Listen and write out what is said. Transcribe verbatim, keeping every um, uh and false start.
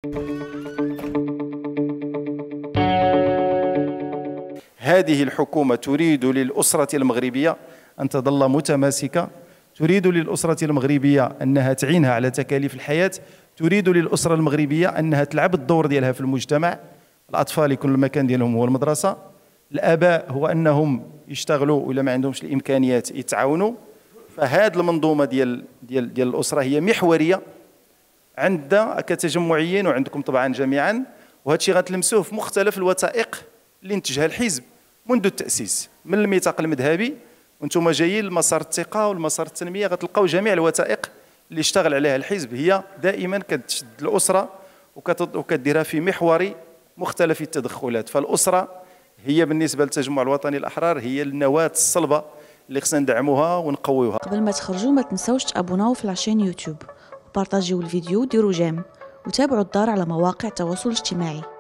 هذه الحكومة تريد للأسرة المغربية أن تظل متماسكة، تريد للأسرة المغربية أنها تعينها على تكاليف الحياة، تريد للأسرة المغربية أنها تلعب الدور ديالها في المجتمع. الأطفال يكون المكان ديالهم هو المدرسة، الآباء هو أنهم يشتغلوا ولا ما عندهمش الإمكانيات يتعاونوا. فهذه المنظومة ديال ديال ديال الأسرة هي محورية عندنا كتجمعيين وعندكم طبعا جميعا، وهذا الشيء غتلمسوه في مختلف الوثائق اللي انتجها الحزب منذ التأسيس، من الميثاق المذهبي وانتم جايين لمسار الثقة والمسار التنمية، غتلقاو جميع الوثائق اللي اشتغل عليها الحزب هي دائما كتشد الأسرة وكديرها في محور مختلف التدخلات. فالأسرة هي بالنسبة للتجمع الوطني الأحرار هي النواة الصلبة اللي خصنا ندعموها ونقويوها. قبل ما تخرجوا ما تنساوش تابوناو في العشرين يوتيوب وبارطاجيو الفيديو وديروا جيم وتابعوا الدار على مواقع التواصل الاجتماعي.